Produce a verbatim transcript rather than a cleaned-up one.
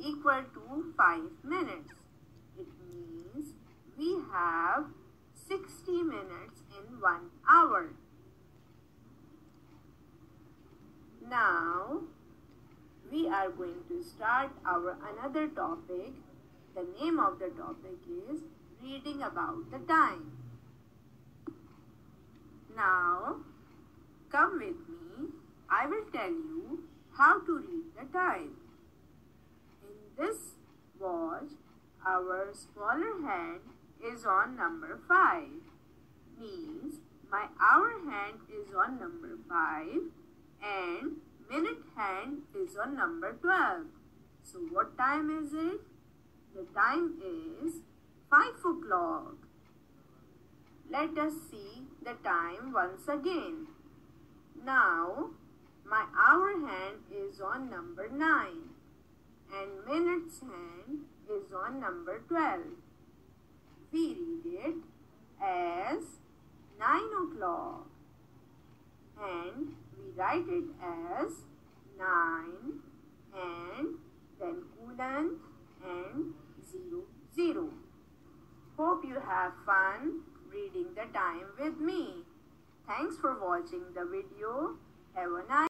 equal to five minutes. It means we have sixty minutes in one hour. Now, we are going to start our another topic. The name of the topic is reading about the time. Now, come with me. I will tell you how to read the time. In this watch, our smaller hand is on number five. Means my hour hand is on number five and minute hand is on number twelve. So what time is it? The time is five o'clock. Let us see the time once again. Now, my hour hand is on number nine and minutes hand is on number twelve. We read it as nine o'clock and we write it as nine and then colon and zero zero. Hope you have fun reading the time with me. Thanks for watching the video. Have a nice